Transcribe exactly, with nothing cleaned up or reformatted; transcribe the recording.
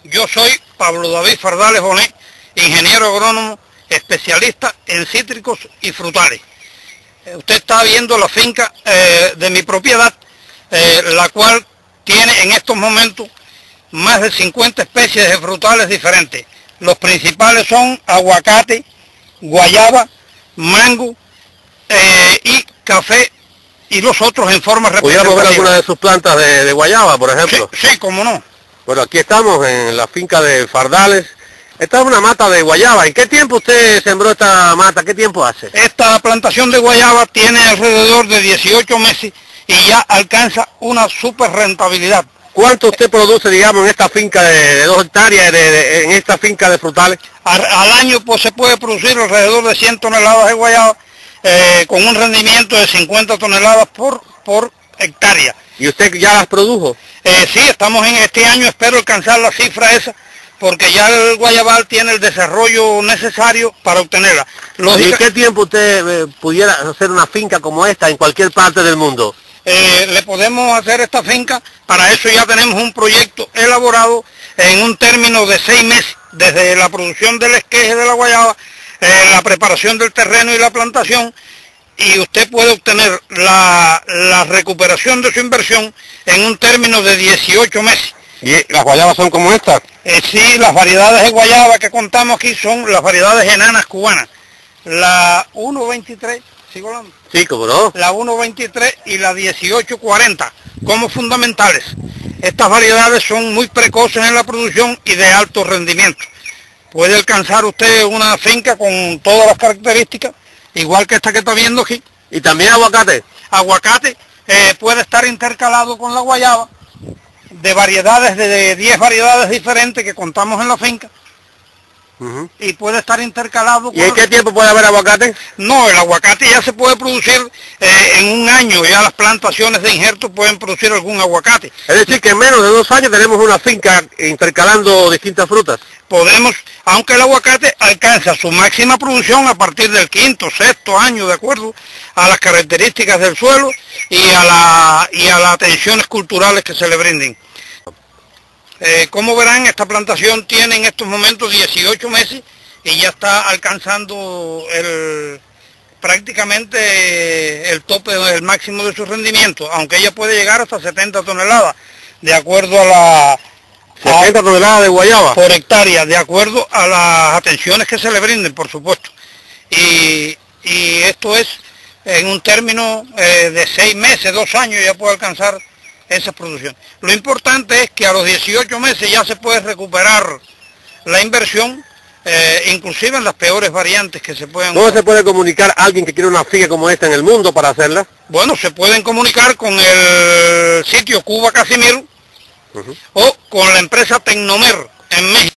Yo soy Pablo David Fardales Bonet, ingeniero agrónomo, especialista en cítricos y frutales. Eh, usted está viendo la finca eh, de mi propiedad, eh, la cual tiene en estos momentos más de cincuenta especies de frutales diferentes. Los principales son aguacate, guayaba, mango eh, y café, y los otros en forma representativa. ¿Pudiéramos ver alguna de sus plantas de, de guayaba, por ejemplo? Sí, sí, cómo no. Bueno, aquí estamos en la finca de Fardales. Esta es una mata de guayaba. ¿En qué tiempo usted sembró esta mata? ¿Qué tiempo hace? Esta plantación de guayaba tiene alrededor de dieciocho meses y ya alcanza una super rentabilidad. ¿Cuánto usted produce, digamos, en esta finca de, de dos hectáreas, de, de, en esta finca de frutales? Al, al año pues se puede producir alrededor de cien toneladas de guayaba, eh, con un rendimiento de cincuenta toneladas por, por hectárea. ¿Y usted ya las produjo? Eh, sí, estamos en este año, espero alcanzar la cifra esa, porque ya el guayabal tiene el desarrollo necesario para obtenerla. Lógica... ¿Y en qué tiempo usted eh, pudiera hacer una finca como esta en cualquier parte del mundo? Eh, le podemos hacer esta finca, para eso ya tenemos un proyecto elaborado en un término de seis meses, desde la producción del esqueje de la guayaba, eh, la preparación del terreno y la plantación, y usted puede obtener la, la recuperación de su inversión en un término de dieciocho meses. ¿Y las guayabas son como estas? Eh, sí, las variedades de guayaba que contamos aquí son las variedades enanas cubanas. La uno veintitrés, ¿sigo hablando? Sí, cómo no. La uno veintitrés y la dieciocho cuarenta como fundamentales. Estas variedades son muy precoces en la producción y de alto rendimiento. Puede alcanzar usted una finca con todas las características, igual que esta que está viendo aquí. ¿Y también aguacate? Aguacate eh, puede estar intercalado con la guayaba, de variedades, de diez variedades diferentes que contamos en la finca. Uh-huh. Y puede estar intercalado con... ¿Y en qué tiempo puede haber aguacate? No, el aguacate ya se puede producir eh, en un año, ya las plantaciones de injerto pueden producir algún aguacate. Es decir, que en menos de dos años tenemos una finca intercalando distintas frutas. Podemos, aunque el aguacate alcanza su máxima producción a partir del quinto, sexto año, de acuerdo a las características del suelo y a, la, y a las atenciones culturales que se le brinden. Eh, como verán, esta plantación tiene en estos momentos dieciocho meses y ya está alcanzando el, prácticamente el tope, el máximo de su rendimiento, aunque ella puede llegar hasta setenta toneladas, de acuerdo a la... setenta toneladas de guayaba. Por hectárea, de acuerdo a las atenciones que se le brinden, por supuesto. Y, y esto es en un término eh, de seis meses, dos años ya puede alcanzar esa producción. Lo importante es que a los dieciocho meses ya se puede recuperar la inversión, eh, inclusive en las peores variantes que se pueden... ¿Cómo se puede comunicar a alguien que quiere una finca como esta en el mundo para hacerla? Bueno, se pueden comunicar con el sitio Cuba Casimiro uh-huh. o con la empresa Tecnomer en México.